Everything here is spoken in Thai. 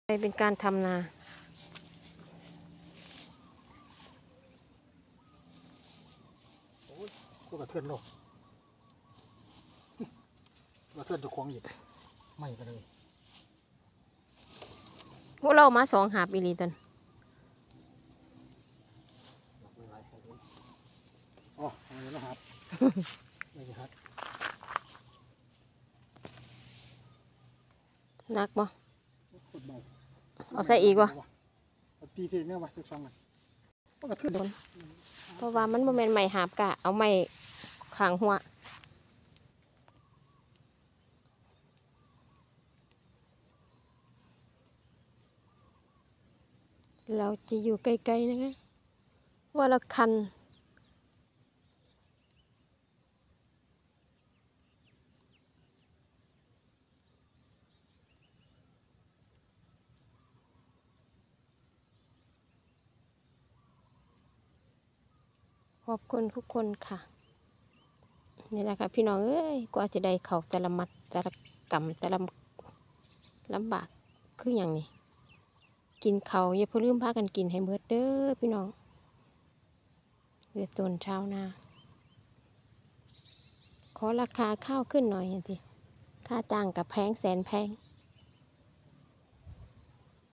เป็นการทำนาก็กระเทือนโลกกระเทือนตัวของอีกไม่ก็เลยพวกเรามา2 หาบอีหลีตันอ๋ออะไรนะครับไม่ใช่ครับนักบ่เอาใส่อีกบ่ตีเสร็จเนี่ยว่าสักสองกันก็กระเทือนโดนเพราะว่ามันบ่แม่นไม้หาบกะเอาไม้ข้างหัวเราจะอยู่ไกลๆนะคะว่าเราคันขอบคุณทุกคนค่ะนี่แหละค่ะพี่น้องเอ้ยกว่าจะได้เขาแต่ละมัดแต่ละกำแต่ละลำบากคืออย่างนี้กินเขาอย่าเพิ่งลืมพากันกินให้เบิดเด้อพี่น้องเดือดต้นเช้านาขอราคาข้าวขึ้นหน่อยสิค่าจ้างกับแพงแสนแพง